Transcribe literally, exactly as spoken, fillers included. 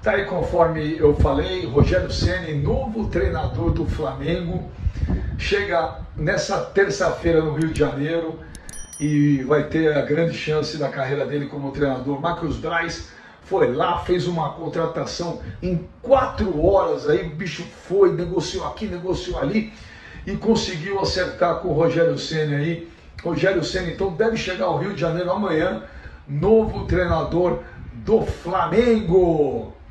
Tá aí, conforme eu falei, Rogério Ceni, novo treinador do Flamengo, chega nessa terça-feira no Rio de Janeiro e vai ter a grande chance da carreira dele como treinador. Marcos Braz foi lá, fez uma contratação em quatro horas, aí o bicho foi, negociou aqui, negociou ali e conseguiu acertar com o Rogério Ceni aí. Rogério Ceni então deve chegar ao Rio de Janeiro amanhã, novo treinador do Flamengo.